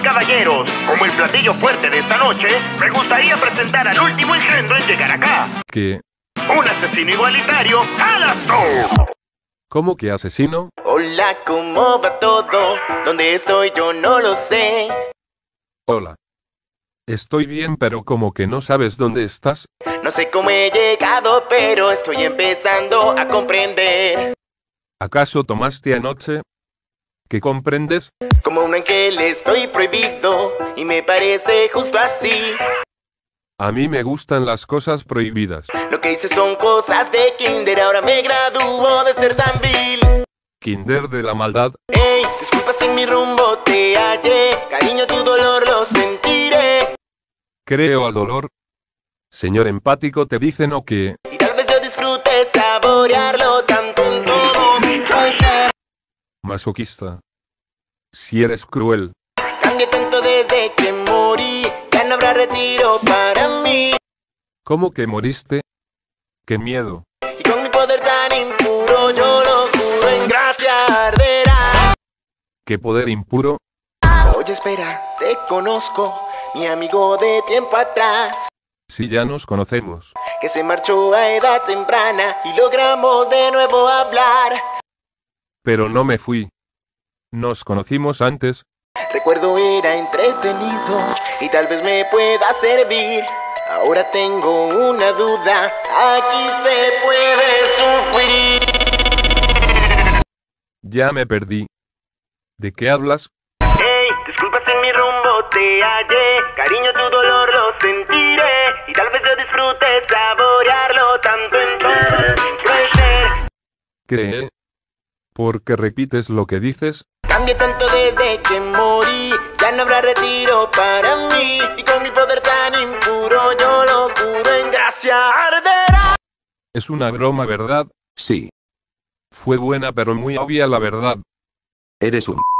caballeros, como el platillo fuerte de esta noche, me gustaría presentar al último engendro en llegar acá. ¿Qué? Un asesino igualitario a las dos. ¿Cómo que asesino? Hola, ¿cómo va todo? ¿Dónde estoy? Yo no lo sé. Hola. Estoy bien, pero como que no sabes dónde estás. No sé cómo he llegado, pero estoy empezando a comprender. ¿Acaso tomaste anoche? ¿Qué comprendes? Como un ángel estoy prohibido, y me parece justo así. A mí me gustan las cosas prohibidas. Lo que hice son cosas de kinder, ahora me gradúo de ser tan vil. Kinder de la maldad. Ey, disculpa si en mi rumbo te hallé. Cariño, tu dolor lo sentiré. Creo al dolor. Señor empático, te dicen o que... Y tal vez yo disfrute saborearlo tanto en todo mi ser. Masoquista. Si eres cruel. Cambié tanto desde que morí, ya no habrá retiro para mí. ¿Cómo que moriste? ¡Qué miedo! Y con mi poder tan impuro, yo lo juro, en gracia arderá. ¿Qué poder impuro? Oye, espera, te conozco, mi amigo de tiempo atrás, Si ya nos conocemos. que se marchó a edad temprana y logramos de nuevo hablar. Pero no me fui. Nos conocimos antes. Recuerdo era entretenido y tal vez me pueda servir. Ahora tengo una duda, aquí se puede sufrir. Ya me perdí. ¿De qué hablas? Hey, disculpa si en mi rumbo te hallé. Cariño, tu dolor lo sentiré. Y tal vez yo disfrute saborearlo tanto en todo sin crecer. ¿Qué? ¿Por qué repites lo que dices? Cambié tanto desde que morí, ya no habrá retiro para mí. Y con mi poder tan impuro, yo lo juro, en gracia arderá. Es una broma, ¿verdad? Sí, Fue buena pero muy obvia la verdad. eres un